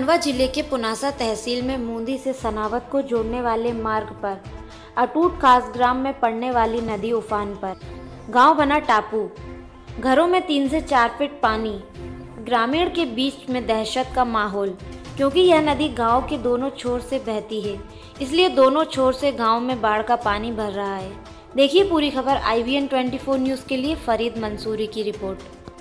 खंडवा जिले के पुनासा तहसील में मूंदी से सनावद को जोड़ने वाले मार्ग पर अटूट खासग्राम में पड़ने वाली नदी उफान पर। गांव बना टापू, घरों में 3 से 4 फीट पानी। ग्रामीण के बीच में दहशत का माहौल, क्योंकि यह नदी गांव के दोनों छोर से बहती है, इसलिए दोनों छोर से गांव में बाढ़ का पानी भर रहा है। देखिए पूरी खबर IVN 24 न्यूज़ के लिए फरीद मंसूरी की रिपोर्ट।